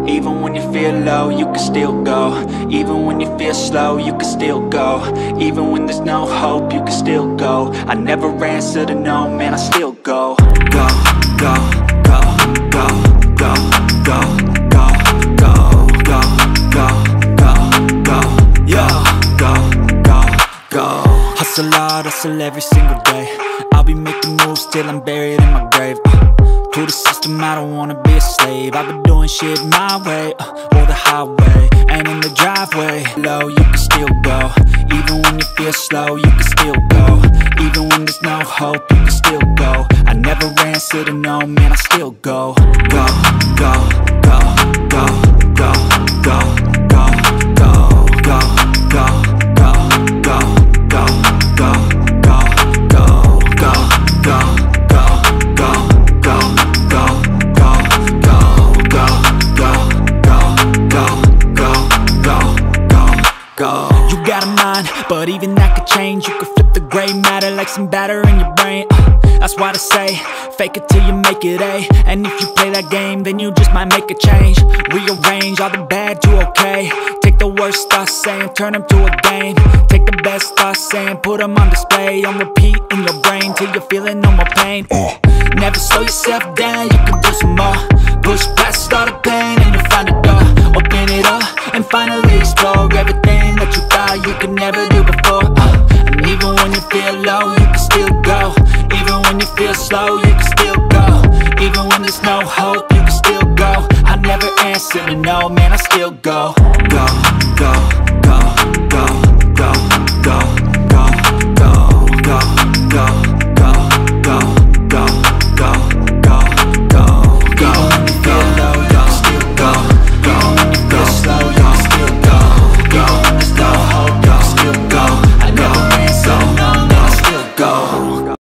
Even when you feel low, you can still go. Even when you feel slow, you can still go. Even when there's no hope, you can still go. I never answer to no, man, I still go. Go, go, go, go, go, go, go, go, go, go, go, go, yo, go, go, go. Hustle hard, hustle every single day. I'll be making moves till I'm buried in my grave. To the system, I don't wanna be a slave. I've been doing shit my way, or the highway. And in the driveway, low, you can still go. Even when you feel slow, you can still go. Even when there's no hope, you can still go. I never answer to no, man, I still go. Go, go, go, go, go, go, go, go, go, go, go, go, go, go, go, go, go, go, go, go. You got a mind, but even that could change. You could flip the gray matter like some batter in your brain. That's why they say, fake it till you make it A. And if you play that game, then you just might make a change. Rearrange all the bad to okay. Take the worst thoughts saying, turn them to a game. Take the best thoughts saying, put them on display. On repeat in your brain till you're feeling no more pain. Never slow yourself down, you can do some more. Push past all the pain and you'll find a door. Open it up and finally explore everything that you thought you could never do before. And even when you feel low, you can still go. Even when you feel slow, you can still go. Even when there's no hope, you can still go. I never answer to no, man, I still go. Go, go.